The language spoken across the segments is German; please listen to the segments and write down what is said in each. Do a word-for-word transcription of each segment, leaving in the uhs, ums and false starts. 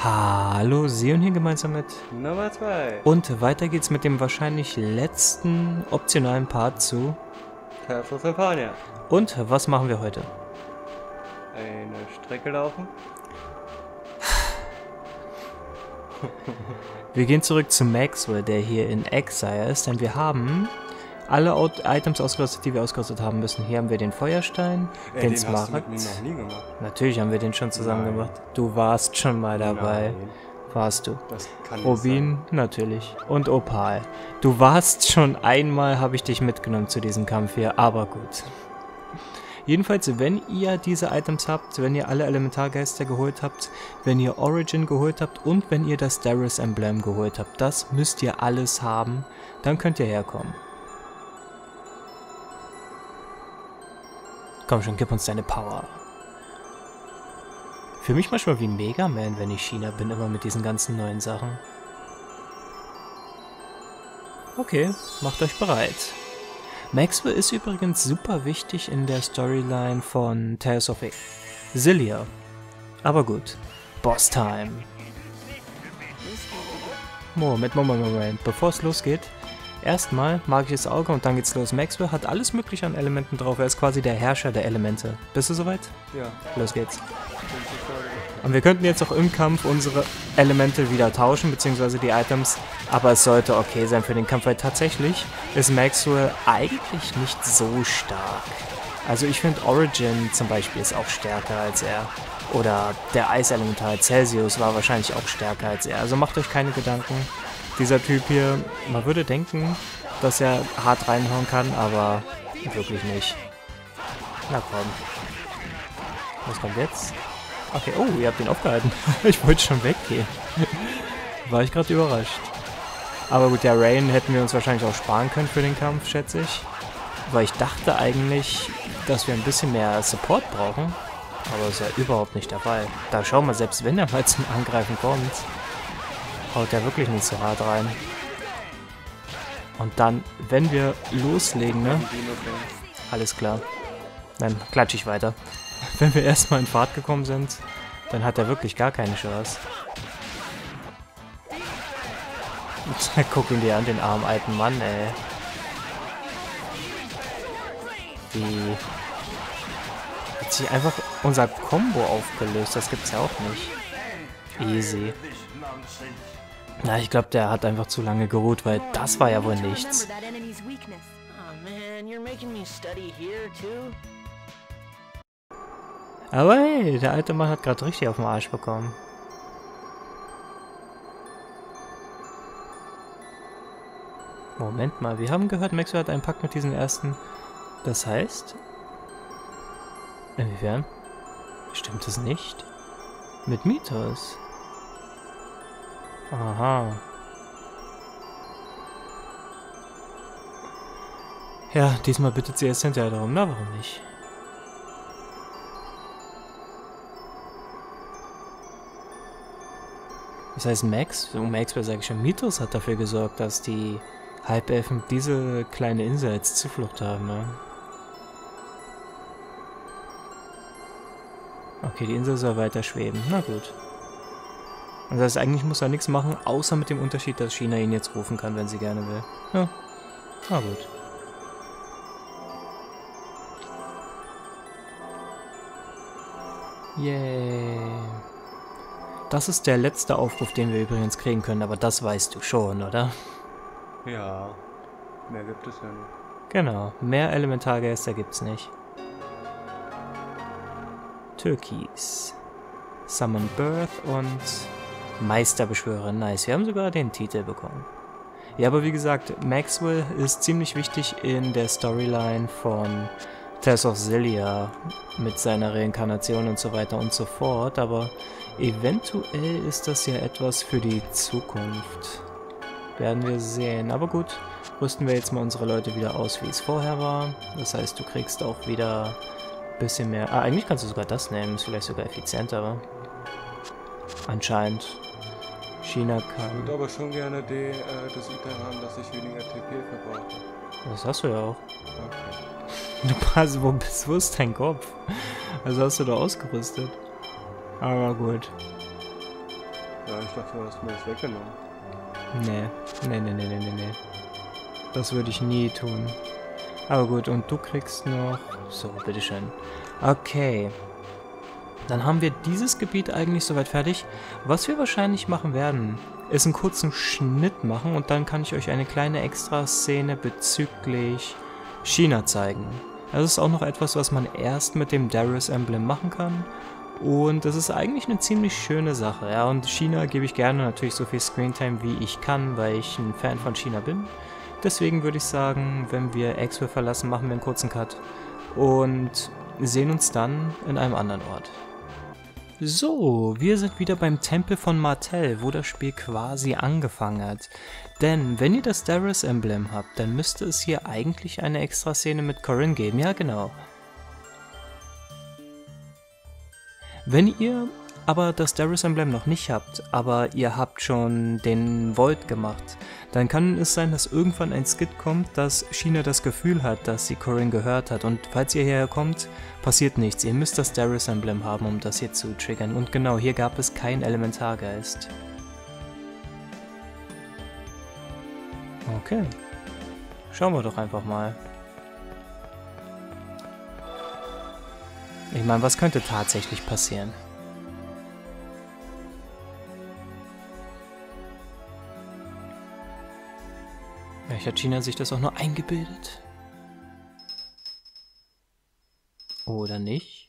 Hallo, Sion hier gemeinsam mit Nummer zwei. Und weiter geht's mit dem wahrscheinlich letzten optionalen Part zu Tales of Symphonia. Und was machen wir heute? Eine Strecke laufen. Wir gehen zurück zu Maxwell, der hier in Exile ist, denn wir haben alle Out Items ausgerüstet, die wir ausgerüstet haben müssen. Hier haben wir den Feuerstein, Ey, den den Smaragd. hast du mit mir noch nie gemacht. Natürlich haben wir den schon zusammen Nein. gemacht. Du warst schon mal dabei. Nein, Warst du. das kann nicht Rubin, natürlich. Und Opal. Du warst schon einmal, habe ich dich mitgenommen zu diesem Kampf hier, aber gut. Jedenfalls, wenn ihr diese Items habt, wenn ihr alle Elementargeister geholt habt, wenn ihr Origin geholt habt und wenn ihr das Darius Emblem geholt habt, das müsst ihr alles haben, dann könnt ihr herkommen. Komm schon, gib uns deine Power. Für mich manchmal wie Mega Man, wenn ich China bin, immer mit diesen ganzen neuen Sachen. Okay, macht euch bereit. Maxwell ist übrigens super wichtig in der Storyline von Tales of Xillia. Aber gut, Boss Time. Moment, Moment, Moment, bevor es losgeht, erstmal magisches Auge und dann geht's los. Maxwell hat alles mögliche an Elementen drauf, er ist quasi der Herrscher der Elemente. Bist du soweit? Ja. Los geht's. Und wir könnten jetzt auch im Kampf unsere Elemente wieder tauschen, beziehungsweise die Items, aber es sollte okay sein für den Kampf, weil tatsächlich ist Maxwell eigentlich nicht so stark. Also ich finde Origin zum Beispiel ist auch stärker als er. Oder der Eiselementar Celsius war wahrscheinlich auch stärker als er. Also macht euch keine Gedanken. Dieser Typ hier, man würde denken, dass er hart reinhauen kann, aber wirklich nicht. Na komm. Was kommt jetzt? Okay, oh, ihr habt ihn aufgehalten. Ich wollte schon weggehen. War ich gerade überrascht. Aber gut, der Rain hätten wir uns wahrscheinlich auch sparen können für den Kampf, schätze ich. Weil ich dachte eigentlich, dass wir ein bisschen mehr Support brauchen. Aber das ist ja überhaupt nicht der Fall. Da schau mal, selbst wenn er mal zum Angreifen kommt, haut er wirklich nicht so hart rein. Und dann, wenn wir loslegen, ne? Alles klar. Dann klatsche ich weiter. Wenn wir erstmal in Fahrt gekommen sind, dann hat er wirklich gar keine Chance. Guck ihn dir an, den armen alten Mann, ey. Wie... Hat sich einfach unser Combo aufgelöst, das gibt's ja auch nicht. Easy. Na, ich glaube, der hat einfach zu lange geruht, weil das war ja wohl nichts. Aber hey, der alte Mann hat gerade richtig auf den Arsch bekommen. Moment mal, wir haben gehört, Maxwell hat einen Pakt mit diesen ersten. Das heißt... Inwiefern? Stimmt es nicht? Mit Mythos? Aha. Ja, diesmal bittet sie erst hinterher darum. Na, warum nicht? Das heißt, Max, oh Maxwell sage ich schon, Mythos hat dafür gesorgt, dass die Halbelfen diese kleine Insel als Zuflucht haben, ne? Okay, die Insel soll weiter schweben. Na gut. Und das heißt, eigentlich muss er nichts machen, außer mit dem Unterschied, dass China ihn jetzt rufen kann, wenn sie gerne will. Ja. Na gut. Yay. Das ist der letzte Aufruf, den wir übrigens kriegen können, aber das weißt du schon, oder? Ja. Mehr gibt es ja nicht. Genau. Mehr Elementargeister gibt's nicht. Türkis. Summon Birth und Meisterbeschwörer. Nice. Wir haben sogar den Titel bekommen. Ja, aber wie gesagt, Maxwell ist ziemlich wichtig in der Storyline von Tales of Xillia mit seiner Reinkarnation und so weiter und so fort, aber eventuell ist das ja etwas für die Zukunft. Werden wir sehen. Aber gut, rüsten wir jetzt mal unsere Leute wieder aus, wie es vorher war. Das heißt, du kriegst auch wieder ein bisschen mehr... Ah, eigentlich kannst du sogar das nehmen. Ist vielleicht sogar effizienter, aber... Anscheinend. China kann... Ich würde aber schon gerne die, äh, das Item haben, dass ich weniger T P verbrauche. Das hast du ja auch. Okay. Du pass, wo bist, wo ist dein Kopf? Also hast du da ausgerüstet. Aber gut. Ja, ich dachte, du hast mir das weggenommen. Nee, nee, nee, nee, nee, nee, nee. Das würde ich nie tun. Aber gut, und du kriegst noch... So, bitteschön. Okay. Dann haben wir dieses Gebiet eigentlich soweit fertig. Was wir wahrscheinlich machen werden, ist einen kurzen Schnitt machen und dann kann ich euch eine kleine Extraszene bezüglich China zeigen. Das ist auch noch etwas, was man erst mit dem Darius Emblem machen kann. Und das ist eigentlich eine ziemlich schöne Sache. Ja, und China gebe ich gerne natürlich so viel Screentime, wie ich kann, weil ich ein Fan von China bin. Deswegen würde ich sagen, wenn wir Exfil verlassen, machen wir einen kurzen Cut und sehen uns dann in einem anderen Ort. So, wir sind wieder beim Tempel von Martel, wo das Spiel quasi angefangen hat. Denn wenn ihr das Darius Emblem habt, dann müsste es hier eigentlich eine Extraszene mit Corrin geben. Ja, genau. Wenn ihr aber das Darius Emblem noch nicht habt, aber ihr habt schon den Vault gemacht, dann kann es sein, dass irgendwann ein Skit kommt, dass China das Gefühl hat, dass sie Corrin gehört hat. Und falls ihr hierher kommt, passiert nichts. Ihr müsst das Darius Emblem haben, um das hier zu triggern. Und genau, hier gab es keinen Elementargeist. Okay. Schauen wir doch einfach mal. Ich meine, was könnte tatsächlich passieren? Vielleicht hat China sich das auch nur eingebildet. Oder nicht?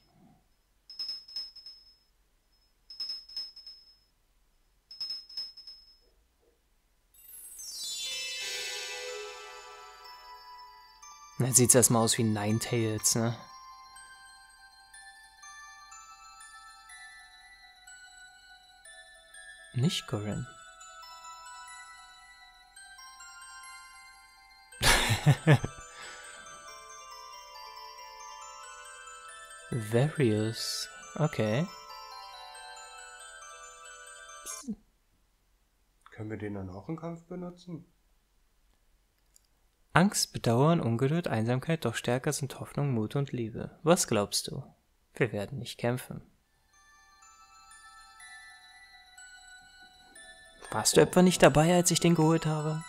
Dann sieht es erstmal aus wie Ninetales, ne? Nicht Corrin. Various. Okay. Können wir den dann auch im Kampf benutzen? Angst, Bedauern, Ungeduld, Einsamkeit, doch stärker sind Hoffnung, Mut und Liebe. Was glaubst du? Wir werden nicht kämpfen. Warst du etwa nicht dabei, als ich den geholt habe?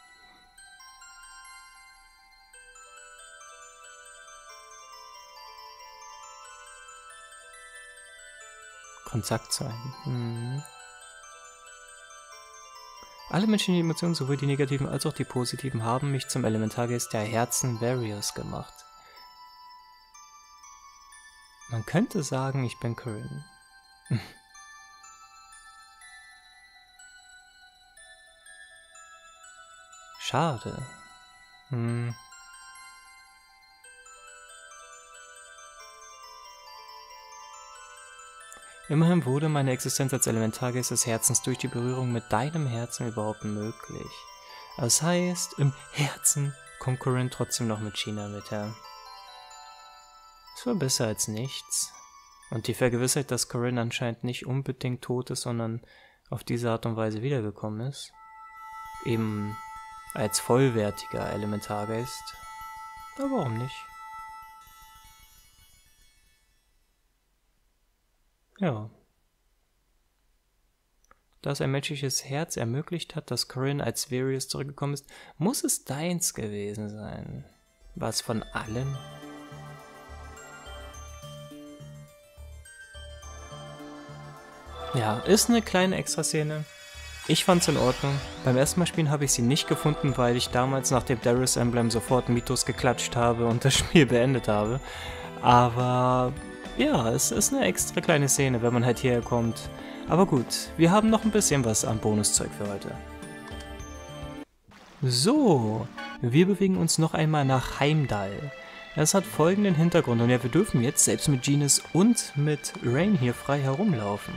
Kontakt sein. Hm. Alle menschlichen Emotionen, sowohl die negativen als auch die positiven, haben mich zum Elementargeist der Herzen Various gemacht. Man könnte sagen, ich bin Corrin. Schade. Hm. Immerhin wurde meine Existenz als Elementargeist des Herzens durch die Berührung mit deinem Herzen überhaupt möglich. Das heißt, im Herzen kommt Corrin trotzdem noch mit China mit, ja. Es war besser als nichts. Und die Vergewissheit, dass Corrin anscheinend nicht unbedingt tot ist, sondern auf diese Art und Weise wiedergekommen ist. Eben als vollwertiger Elementargeist. Aber warum nicht? Ja. Da es ein menschliches Herz ermöglicht hat, dass Corrin als Various zurückgekommen ist, muss es deins gewesen sein. Was von allen? Ja, ist eine kleine Extraszene. Ich fand's in Ordnung. Beim ersten Mal spielen habe ich sie nicht gefunden, weil ich damals nach dem Darius Emblem sofort Mythos geklatscht habe und das Spiel beendet habe. Aber ja, es ist eine extra kleine Szene, wenn man halt hierher kommt. Aber gut, wir haben noch ein bisschen was an Bonuszeug für heute. So, wir bewegen uns noch einmal nach Heimdall. Es hat folgenden Hintergrund und ja, wir dürfen jetzt selbst mit Genis und mit Rain hier frei herumlaufen.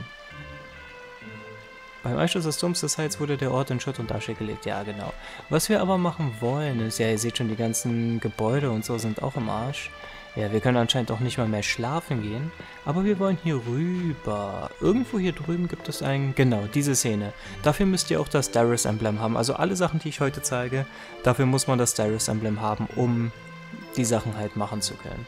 Beim Einsturz des Turms des Heils wurde der Ort in Schutt und Asche gelegt, ja genau. Was wir aber machen wollen ist, ja ihr seht schon, die ganzen Gebäude und so sind auch im Arsch. Ja, wir können anscheinend auch nicht mal mehr schlafen gehen, aber wir wollen hier rüber. Irgendwo hier drüben gibt es einen, genau, diese Szene. Dafür müsst ihr auch das Darius Emblem haben, also alle Sachen, die ich heute zeige, dafür muss man das Darius Emblem haben, um die Sachen halt machen zu können.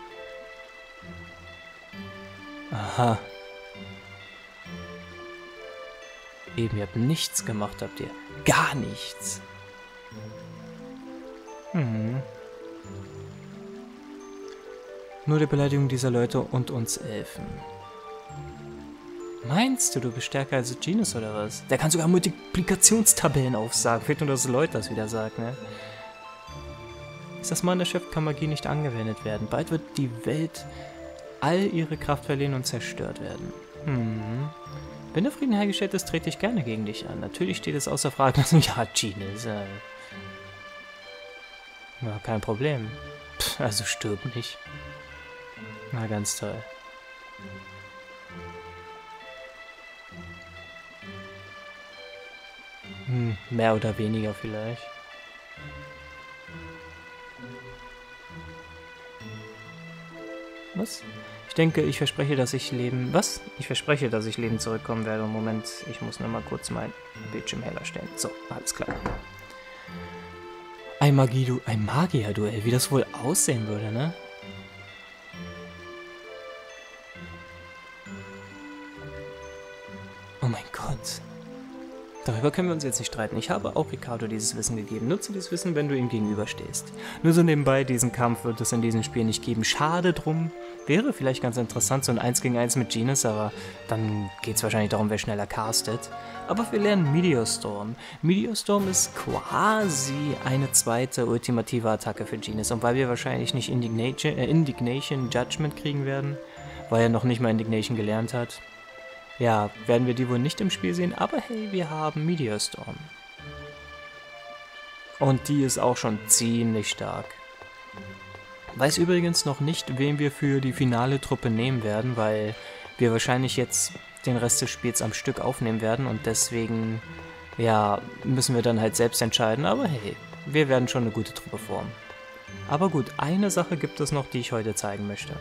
Aha. Eben, ihr habt nichts gemacht, habt ihr. Gar nichts. Hm. Nur die Beleidigung dieser Leute und uns Elfen. Meinst du, du bist stärker als Genius oder was? Der kann sogar Multiplikationstabellen aufsagen. Fehlt nur, dass Lloyd das wieder sagt, ne? Ist das Mana-Shift, kann Magie nicht angewendet werden. Bald wird die Welt all ihre Kraft verlieren und zerstört werden. Hm. Wenn der Frieden hergestellt ist, trete ich gerne gegen dich an. Natürlich steht es außer Frage, dass du... Ja, Genius, äh... Ja, kein Problem. Pff, also stirb nicht. Na, ganz toll. Hm, mehr oder weniger vielleicht. Was? Ich denke, ich verspreche, dass ich Leben... Was? Ich verspreche, dass ich Leben zurückkommen werde. Moment, ich muss nur mal kurz meinen Bildschirm heller stellen. So, alles klar. Ein Magie, ein Magier-Duell, wie das wohl aussehen würde, ne? Oh mein Gott. Darüber können wir uns jetzt nicht streiten. Ich habe auch Ricardo dieses Wissen gegeben. Nutze dieses Wissen, wenn du ihm gegenüberstehst. Nur so nebenbei, diesen Kampf wird es in diesem Spiel nicht geben. Schade drum. Wäre vielleicht ganz interessant, so ein eins gegen eins mit Genius, aber dann geht es wahrscheinlich darum, wer schneller castet. Aber wir lernen Meteor Storm. Meteor Storm ist quasi eine zweite ultimative Attacke für Genius. Und weil wir wahrscheinlich nicht Indignation, äh, Indignation Judgment kriegen werden, weil er noch nicht mal Indignation gelernt hat, ja, werden wir die wohl nicht im Spiel sehen, aber hey, wir haben Meteor Storm. Und die ist auch schon ziemlich stark. Weiß übrigens noch nicht, wen wir für die finale Truppe nehmen werden, weil wir wahrscheinlich jetzt den Rest des Spiels am Stück aufnehmen werden und deswegen, ja, müssen wir dann halt selbst entscheiden, aber hey, wir werden schon eine gute Truppe formen. Aber gut, eine Sache gibt es noch, die ich heute zeigen möchte.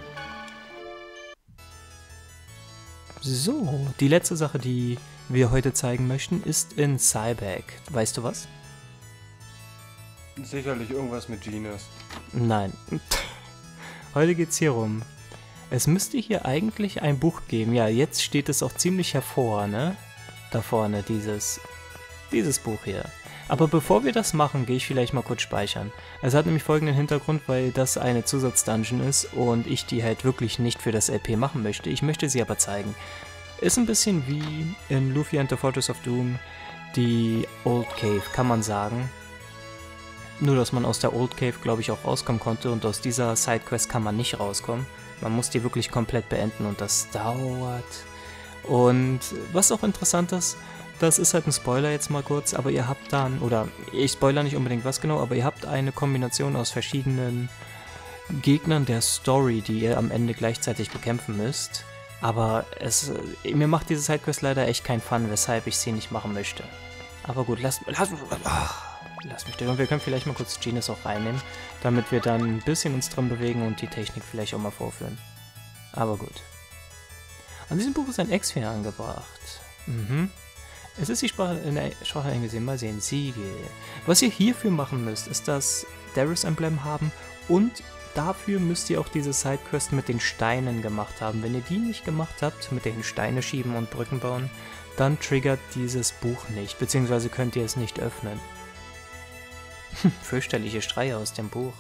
So, die letzte Sache, die wir heute zeigen möchten, ist in Cyberg. Weißt du was? Sicherlich irgendwas mit Genius. Nein. Heute geht's hier rum. Es müsste hier eigentlich ein Buch geben. Ja, jetzt steht es auch ziemlich hervor, ne? Da vorne, dieses, dieses Buch hier. Aber bevor wir das machen, gehe ich vielleicht mal kurz speichern. Es hat nämlich folgenden Hintergrund, weil das eine Zusatzdungeon ist und ich die halt wirklich nicht für das L P machen möchte. Ich möchte sie aber zeigen. Ist ein bisschen wie in Lufia and the Fortress of Doom die Old Cave, kann man sagen. Nur, dass man aus der Old Cave, glaube ich, auch rauskommen konnte und aus dieser Sidequest kann man nicht rauskommen. Man muss die wirklich komplett beenden und das dauert. Und was auch interessant ist, das ist halt ein Spoiler jetzt mal kurz, aber ihr habt dann, oder ich spoiler nicht unbedingt was genau, aber ihr habt eine Kombination aus verschiedenen Gegnern der Story, die ihr am Ende gleichzeitig bekämpfen müsst. Aber es, mir macht diese Sidequest leider echt keinen Fun, weshalb ich sie nicht machen möchte. Aber gut, lasst, lasst, ach, lasst mich stehen. Und wir können vielleicht mal kurz Genius auch reinnehmen, damit wir dann ein bisschen uns drin bewegen und die Technik vielleicht auch mal vorführen. Aber gut. An diesem Buch ist ein X vier angebracht. Mhm. Es ist die Sprache in der Sprache eingesehen. Mal sehen. Siegel. Was ihr hierfür machen müsst, ist das Darius-Emblem haben und dafür müsst ihr auch diese Sidequest mit den Steinen gemacht haben. Wenn ihr die nicht gemacht habt, mit den Steine schieben und Brücken bauen, dann triggert dieses Buch nicht, beziehungsweise könnt ihr es nicht öffnen. Fürchterliche Schreie aus dem Buch.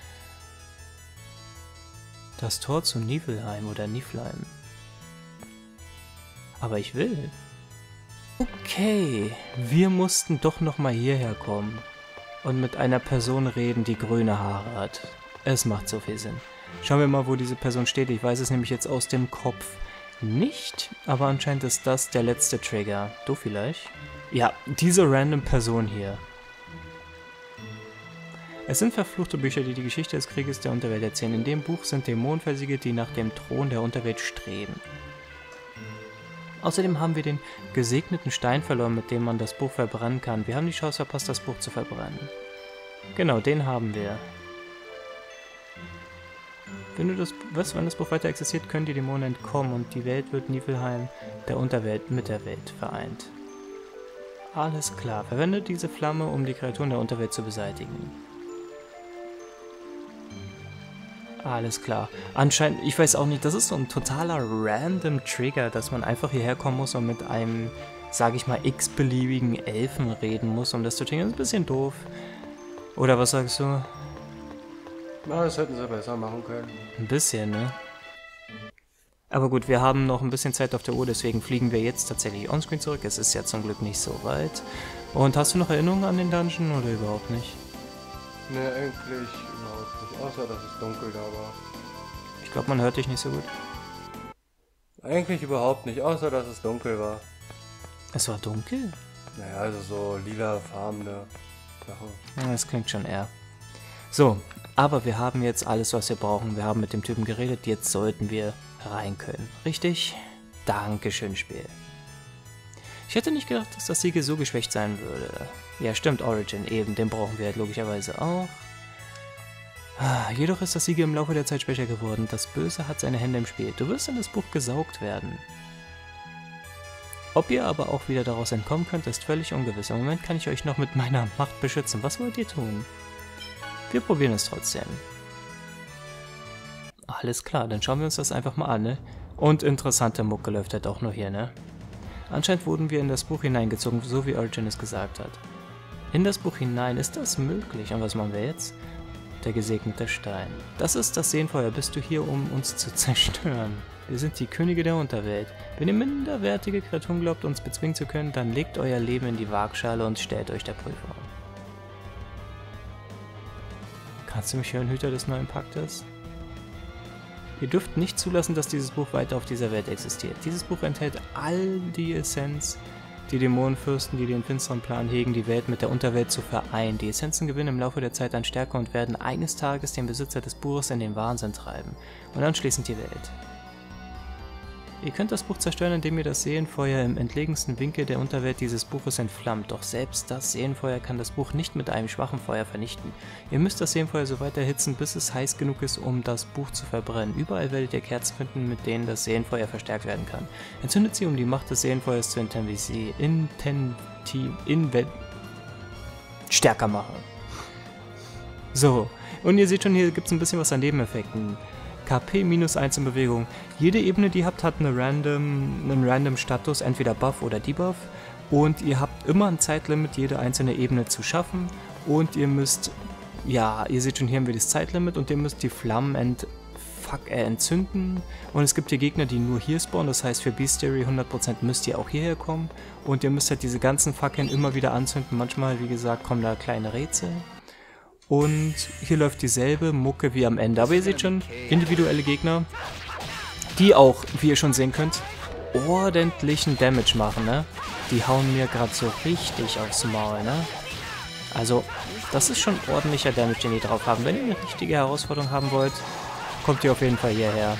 Das Tor zu Niflheim oder Niflheim. Aber ich will. Okay, wir mussten doch nochmal hierher kommen und mit einer Person reden, die grüne Haare hat. Es macht so viel Sinn. Schauen wir mal, wo diese Person steht. Ich weiß es nämlich jetzt aus dem Kopf nicht, aber anscheinend ist das der letzte Trigger. Du vielleicht? Ja, diese random Person hier. Es sind verfluchte Bücher, die die Geschichte des Krieges der Unterwelt erzählen. In dem Buch sind Dämonen versiegelt, die nach dem Thron der Unterwelt streben. Außerdem haben wir den gesegneten Stein verloren, mit dem man das Buch verbrennen kann. Wir haben die Chance verpasst, das Buch zu verbrennen. Genau, den haben wir. Wenn du das, was, wenn das Buch weiter existiert, können die Dämonen entkommen und die Welt wird Niflheim der Unterwelt mit der Welt vereint. Alles klar, verwende diese Flamme, um die Kreaturen der Unterwelt zu beseitigen. Alles klar. Anscheinend, ich weiß auch nicht, das ist so ein totaler random Trigger, dass man einfach hierher kommen muss und mit einem sage ich mal, x-beliebigen Elfen reden muss, um das zu trinken. Das ist ein bisschen doof. Oder was sagst du? Na, das hätten sie besser machen können. Ein bisschen, ne? Aber gut, wir haben noch ein bisschen Zeit auf der Uhr, deswegen fliegen wir jetzt tatsächlich onscreen zurück. Es ist ja zum Glück nicht so weit. Und hast du noch Erinnerungen an den Dungeon oder überhaupt nicht? Ne, eigentlich überhaupt nicht. Außer, dass es dunkel da war. Ich glaube, man hört dich nicht so gut. Eigentlich überhaupt nicht, außer, dass es dunkel war. Es war dunkel? Naja, also so lila-farbene Sachen. Ja, das klingt schon eher. So, aber wir haben jetzt alles, was wir brauchen. Wir haben mit dem Typen geredet, jetzt sollten wir rein können. Richtig? Dankeschön, Spiel. Ich hätte nicht gedacht, dass das Siegel so geschwächt sein würde. Ja, stimmt, Origin, eben, den brauchen wir halt logischerweise auch. Ah, jedoch ist das Siegel im Laufe der Zeit schwächer geworden. Das Böse hat seine Hände im Spiel. Du wirst in das Buch gesaugt werden. Ob ihr aber auch wieder daraus entkommen könnt, ist völlig ungewiss. Im Moment kann ich euch noch mit meiner Macht beschützen. Was wollt ihr tun? Wir probieren es trotzdem. Alles klar, dann schauen wir uns das einfach mal an, ne? Und interessante Mucke läuft halt auch nur hier, ne? Anscheinend wurden wir in das Buch hineingezogen, so wie Origin es gesagt hat. In das Buch hinein, ist das möglich? Und was machen wir jetzt? Der gesegnete Stein. Das ist das Seelenfeuer. Bist du hier, um uns zu zerstören? Wir sind die Könige der Unterwelt. Wenn ihr minderwertige Kreaturen glaubt, uns bezwingen zu können, dann legt euer Leben in die Waagschale und stellt euch der Prüfung. Kannst du mich hören, Hüter des neuen Paktes? Ihr dürft nicht zulassen, dass dieses Buch weiter auf dieser Welt existiert. Dieses Buch enthält all die Essenz, die Dämonenfürsten, die den finsteren Plan hegen, die Welt mit der Unterwelt zu vereinen. Die Essenzen gewinnen im Laufe der Zeit an Stärke und werden eines Tages den Besitzer des Buches in den Wahnsinn treiben und anschließend die Welt. Ihr könnt das Buch zerstören, indem ihr das Seelenfeuer im entlegensten Winkel der Unterwelt dieses Buches entflammt, doch selbst das Seelenfeuer kann das Buch nicht mit einem schwachen Feuer vernichten. Ihr müsst das Seelenfeuer so weit erhitzen, bis es heiß genug ist, um das Buch zu verbrennen. Überall werdet ihr Kerzen finden, mit denen das Seelenfeuer verstärkt werden kann. Entzündet sie, um die Macht des Seelenfeuers zu intensiv, intenti, inve, stärker machen. So, und ihr seht schon, hier gibt es ein bisschen was an Nebeneffekten. K P minus eins in Bewegung. Jede Ebene, die ihr habt, hat eine random, einen random Status, entweder Buff oder Debuff. Und ihr habt immer ein Zeitlimit, jede einzelne Ebene zu schaffen. Und ihr müsst, ja, ihr seht schon, hier haben wir das Zeitlimit und ihr müsst die Flammen ent, fuck, äh, entzünden. Und es gibt hier Gegner, die nur hier spawnen, das heißt für Beastery hundert Prozent müsst ihr auch hierher kommen. Und ihr müsst halt diese ganzen Fackeln immer wieder anzünden. Manchmal, wie gesagt, kommen da kleine Rätsel. Und hier läuft dieselbe Mucke wie am Ende. Aber ihr seht schon, individuelle Gegner, die auch, wie ihr schon sehen könnt, ordentlichen Damage machen, ne? Die hauen mir gerade so richtig aufs Maul, ne? Also, das ist schon ordentlicher Damage, den die drauf haben. Wenn ihr eine richtige Herausforderung haben wollt, kommt ihr auf jeden Fall hierher.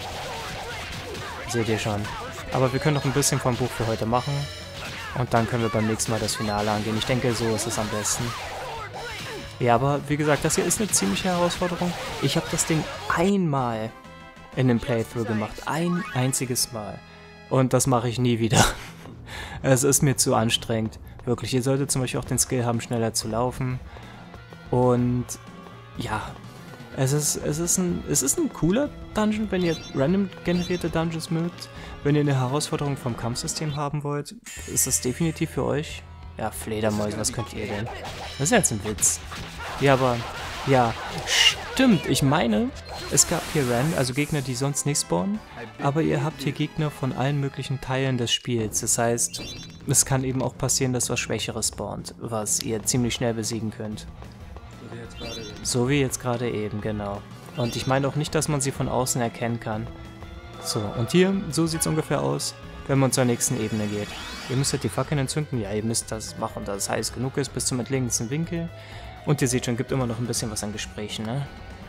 Seht ihr schon. Aber wir können noch ein bisschen vom Buch für heute machen. Und dann können wir beim nächsten Mal das Finale angehen. Ich denke, so ist es am besten. Ja, aber wie gesagt, das hier ist eine ziemliche Herausforderung. Ich habe das Ding einmal in einem Playthrough gemacht. Ein einziges Mal. Und das mache ich nie wieder. Es ist mir zu anstrengend. Wirklich, ihr solltet zum Beispiel auch den Skill haben, schneller zu laufen. Und ja, es ist, es ist, ein, es ist ein cooler Dungeon, wenn ihr random generierte Dungeons mögt. Wenn ihr eine Herausforderung vom Kampfsystem haben wollt, ist das definitiv für euch. Ja, Fledermäuse, was könnt ihr denn? Das ist jetzt ein Witz. Ja, aber, ja, stimmt. Ich meine, es gab hier Ran, also Gegner, die sonst nicht spawnen. Aber ihr habt hier Gegner von allen möglichen Teilen des Spiels. Das heißt, es kann eben auch passieren, dass was Schwächeres spawnt, was ihr ziemlich schnell besiegen könnt. So wie jetzt gerade eben, genau. Und ich meine auch nicht, dass man sie von außen erkennen kann. So, und hier, so sieht es ungefähr aus, wenn man zur nächsten Ebene geht. Ihr müsst halt die Fackeln entzünden. Ja, ihr müsst das machen, dass es heiß genug ist, bis zum entlegensten Winkel. Und ihr seht schon, gibt immer noch ein bisschen was an Gesprächen, ne?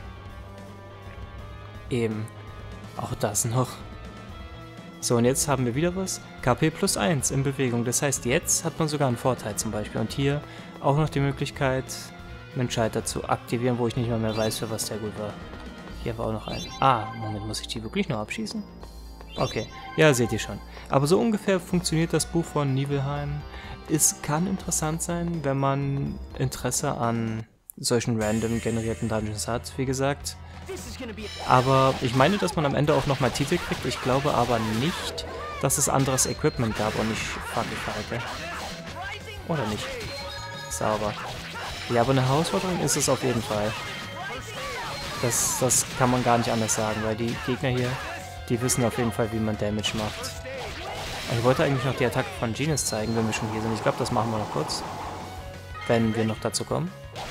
Eben. Auch das noch. So, und jetzt haben wir wieder was. K P plus eins in Bewegung. Das heißt, jetzt hat man sogar einen Vorteil zum Beispiel. Und hier auch noch die Möglichkeit, einen Schalter zu aktivieren, wo ich nicht mal mehr weiß, für was der gut war. Hier war auch noch ein. Ah, Moment, muss ich die wirklich noch abschießen? Okay, ja, seht ihr schon. Aber so ungefähr funktioniert das Buch von Nibelheim. Es kann interessant sein, wenn man Interesse an solchen random generierten Dungeons hat, wie gesagt. Aber ich meine, dass man am Ende auch nochmal Titel kriegt. Ich glaube aber nicht, dass es anderes Equipment gab und ich fuck, ich verrecke. Oder nicht? Sauber. Ja, aber eine Herausforderung ist es auf jeden Fall. Das, das kann man gar nicht anders sagen, weil die Gegner hier, die wissen auf jeden Fall, wie man Damage macht. Und ich wollte eigentlich noch die Attacke von Genis zeigen, wenn wir schon hier sind. Ich glaube, das machen wir noch kurz. Wenn wir noch dazu kommen.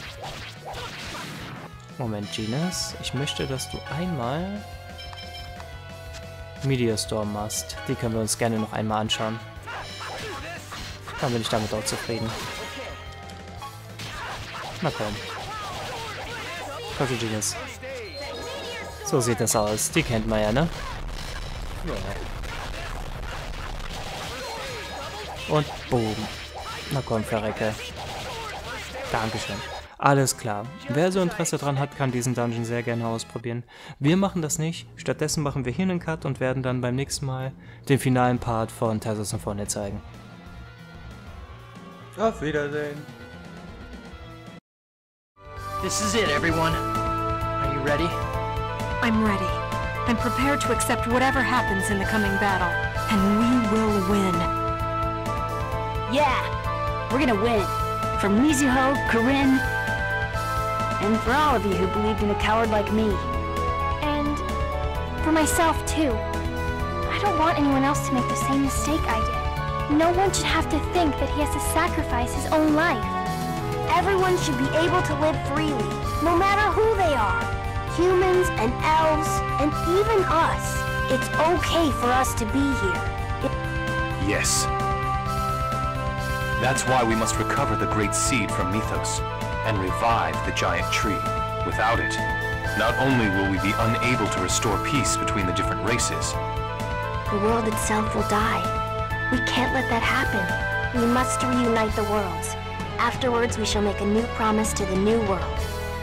Moment, Genis. Ich möchte, dass du einmal Meteor Storm machst. Die können wir uns gerne noch einmal anschauen. Dann bin ich damit auch zufrieden. Na komm. Komm, Genis. So sieht das aus. Die kennt man ja, ne? Ja. Und boom. Na komm, verrecke. Dankeschön. Alles klar. Wer so Interesse dran hat, kann diesen Dungeon sehr gerne ausprobieren. Wir machen das nicht. Stattdessen machen wir hier einen Cut und werden dann beim nächsten Mal den finalen Part von Tales of Symphonia zeigen. Auf Wiedersehen. This is it, everyone. Are you ready? I'm ready. I'm prepared to accept whatever happens in the coming battle. And we will win. Yeah, we're gonna win. For Mizuho, Corinne, and for all of you who believed in a coward like me. And for myself, too. I don't want anyone else to make the same mistake I did. No one should have to think that he has to sacrifice his own life. Everyone should be able to live freely, no matter who they are. Humans and elves, and even us. It's okay for us to be here. It Yes. That's why we must recover the great seed from Mythos and revive the giant tree. Without it, not only will we be unable to restore peace between the different races, The world itself will die. We can't let that happen. We must reunite the worlds. Afterwards, we shall make a new promise to the new world.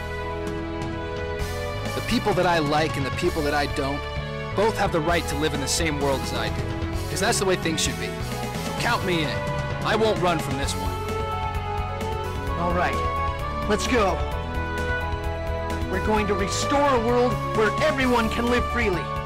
The people that I like and the people that I don't both have the right to live in the same world as I do. Because that's the way things should be. So count me in. I won't run from this one. All right, let's go. We're going to restore a world where everyone can live freely.